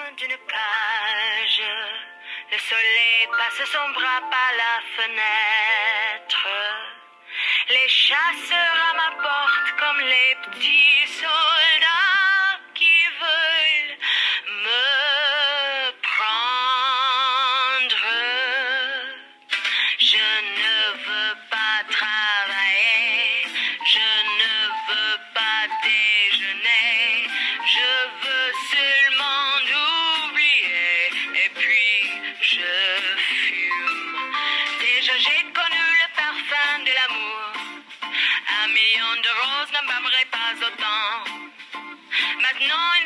d'une cage. Le soleil passe son bras par la fenêtre. Les chasseurs à ma porte comme les petits soldats qui veulent me prendre. Je ne veux pas travailler, je ne veux pas déjeuner, je veux seulement oublier et puis je fume. Déjà j'ai connu le parfum de l'amour, 1 million de roses n'embaumerait pas autant. Maintenant